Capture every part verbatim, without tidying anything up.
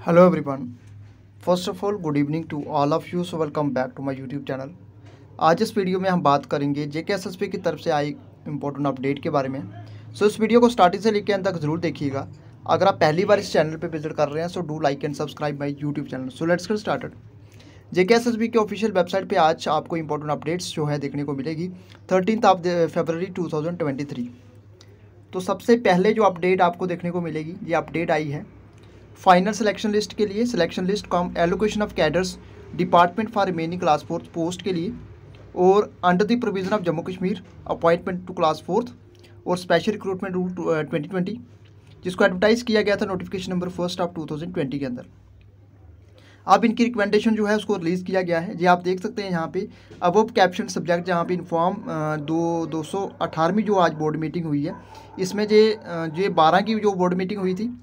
Hello everyone, first of all good evening to all of you. So welcome back to my YouTube channel. आज इस video में हम बात करेंगे जेके SSB की तरफ से आई इंपॉर्टेंट अपडेट के बारे में। सो इस वीडियो को स्टार्टिंग से लेकर अंत तक जरूर देखिएगा। अगर आप पहली बार इस चैनल पर विजिट कर रहे हैं so do like and subscribe my YouTube channel. So let's get started. JK SSB के ऑफिशियल वेबसाइट पे आज आपको इंपॉर्टेंट अपडेट्स जो है देखने को मिलेगी thirteen of February two thousand twenty three. तो सबसे पहले जो अपडेट आपको देखने को मिलेगी, ये अपडेट आई है फाइनल सिलेक्शन लिस्ट के लिए। Selection list cum allocation of cadres department for remaining class fourth post के लिए, और under the provision of Jammu Kashmir appointment to class fourth और special recruitment rule twenty twenty, जिसको एडवर्टाइज़ किया गया था notification number first of two thousand twenty के अंदर। अब इनकी रिकमेंडेशन जो है उसको रिलीज़ किया गया है। जी आप देख सकते हैं यहाँ पे अबव कैप्शन सब्जेक्ट, जहाँ पे इन्फॉर्म दो दो सौ अठारहवीं जो आज बोर्ड मीटिंग हुई है, इसमें जे जे बारह की जो बोर्ड मीटिंग हुई थी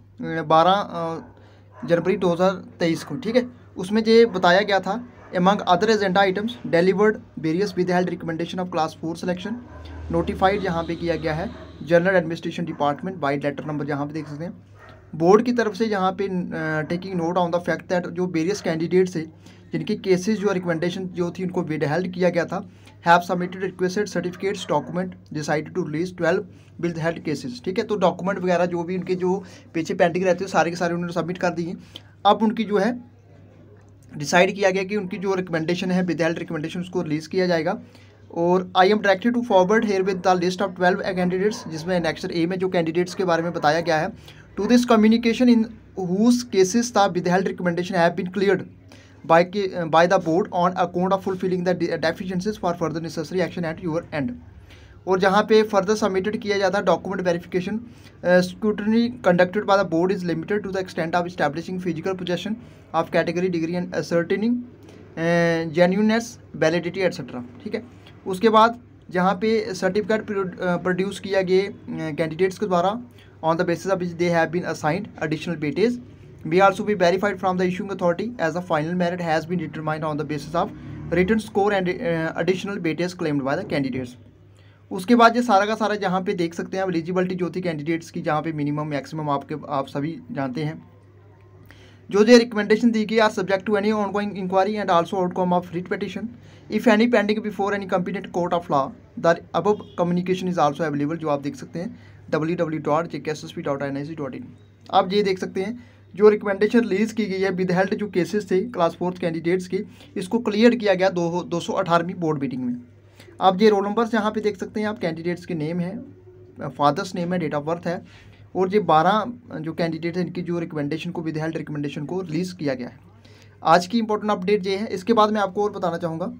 बारह जनवरी दो हज़ार तेईस को, ठीक है, उसमें जो बताया गया था among other agenda items delivered various withheld recommendation of class four selection notified, यहाँ पे किया गया है general administration department by letter number, जहाँ पे देख सकते हैं बोर्ड की तरफ से, यहाँ पे taking note on the fact that जो वेरियस कैंडिडेट्स है जिनके केसेस जो रिकमेंडेशन जो थी उनको विद हेल्ड किया गया था, have submitted requested certificates document decided to release twelve withheld cases. ठीक है, तो डॉक्यूमेंट वगैरह जो भी उनके जो पीछे पेंडिंग रहते हैं सारे के सारे उन्होंने सबमिट कर दिए। अब उनकी जो है डिसाइड किया गया कि उनकी जो रिकमेंडेशन है विद हेल्ड रिकमेंडेशन उसको रिलीज़ किया जाएगा। और I am directed to forward herewith the list of twelve candidates, जिसमें नेक्स्ट ए में जो कैंडिडेट्स के बारे में बताया गया है, to this communication in whose cases the withheld recommendation have been cleared by by the board on account of fulfilling the deficiencies for further necessary action at your end। और जहाँ पे further submitted किया जाता है document verification scrutiny conducted by the board is limited to the extent of establishing physical possession of category degree and ascertaining genuineness validity etcetera. ठीक है, उसके बाद जहाँ पे सर्टिफिकेट प्रोड्यूस किया गए कैंडिडेट्स के द्वारा on the basis of which they have been assigned additional weightage may also be verified from the issuing authority as the final merit has been determined on the basis of written score and uh, additional weightage claimed by the candidates। उसके बाद ये सारा का सारा जहाँ पे देख सकते हैं आप एलिजिबिलिटी जो थी कैंडिडेट्स की, जहाँ पे मिनिमम मैक्सिमम आपके आप सभी जानते हैं। जो जो रिकमेंडेशन दी गई are subject to any ongoing inquiry and also outcome of writ petition if any pending before any competent court of law. The above communication is also available, जो आप देख सकते हैं W W dot J K S S P dot N I C dot in. आप ये देख सकते हैं जो रिकमेंडेशन रिलीज़ की गई है विद हेल्ड जो केसेस थे क्लास फोर्थ कैंडिडेट्स के, इसको क्लियर किया गया दो दो सौ अठारहवीं बोर्ड मीटिंग में। आप ये रोल नंबर्स यहाँ पे देख सकते हैं, आप कैंडिडेट्स के नेम है, फादर्स नेम है, डेट ऑफ बर्थ है, और ये बारह जो कैंडिडेट हैं इनकी जो रिकमेंडेशन को विद हेल्ड रिकमेंडेशन को रिलीज़ किया गया है। आज की इंपॉर्टेंट अपडेट ये है। इसके बाद मैं आपको और बताना चाहूँगा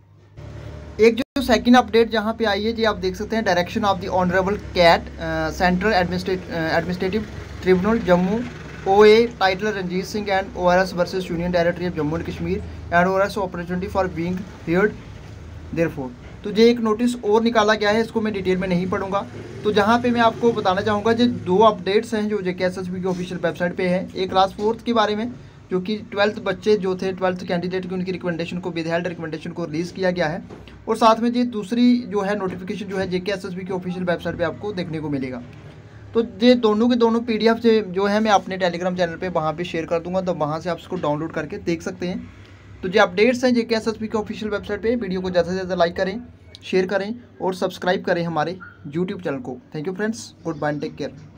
एक जो सेकंड अपडेट जहाँ पे आई है, जी आप देख सकते हैं direction of the honourable CAT central administrative tribunal Jammu O A title Ranjit Singh and O R S versus union territory of Jammu and Kashmir and O R S opportunity for being heard therefore. तो ये एक नोटिस और निकाला गया है, इसको मैं डिटेल में नहीं पढ़ूंगा। तो जहाँ पे मैं आपको बताना चाहूँगा जो दो अपडेट्स हैं जो जेके एसएसबी की ऑफिशियल वेबसाइट पे है। एक क्लास फोर्थ के बारे में जो कि ट्वेल्थ बच्चे जो थे ट्वेल्थ कैंडिडेट की उनकी रिकमेंडेशन को विद हेल्ड रिकमेंडेशन को रिलीज़ किया गया है, और साथ में ये दूसरी जो है नोटिफिकेशन जो है जेके एसएसबी की ऑफिशियल वेबसाइट पर आपको देखने को मिलेगा। तो ये दोनों के दोनों पीडीएफ से जो है मैं अपने टेलीग्राम चैनल पे वहाँ पे शेयर कर दूंगा, तो वहाँ से आप इसको डाउनलोड करके देख सकते हैं। तो जो अपडेट्स हैं जेके एसएसबी के ऑफिशियल वेबसाइट पे, वीडियो को ज़्यादा से ज़्यादा लाइक करें, शेयर करें और सब्सक्राइब करें हमारे यूट्यूब चैनल को। Thank you friends, good bye, take care.